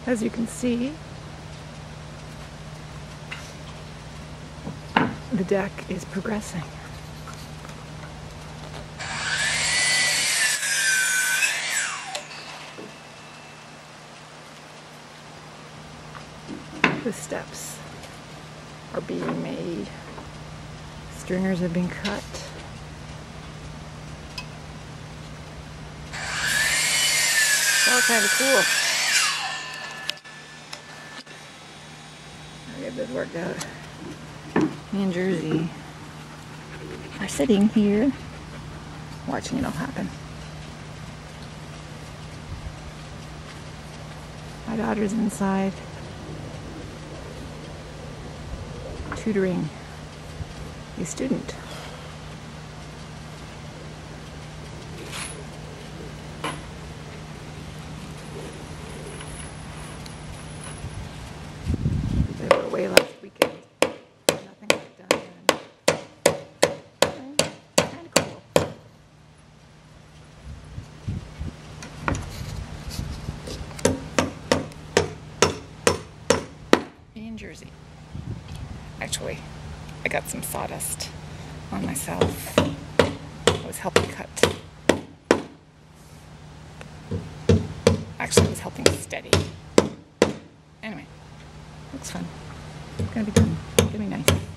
As you can see, the deck is progressing. The steps are being made. Stringers have been cut. All kind of cool. I'll get this worked out. Me and Jersey are sitting here watching it all happen. My daughter's inside tutoring a student. They were away last weekend. Nothing got done. Kind of cool. Me and Jersey. Actually, I got some sawdust on myself. I was helping cut. Actually, I was helping steady. Anyway, looks fun. It's gonna be good. It's gonna be nice.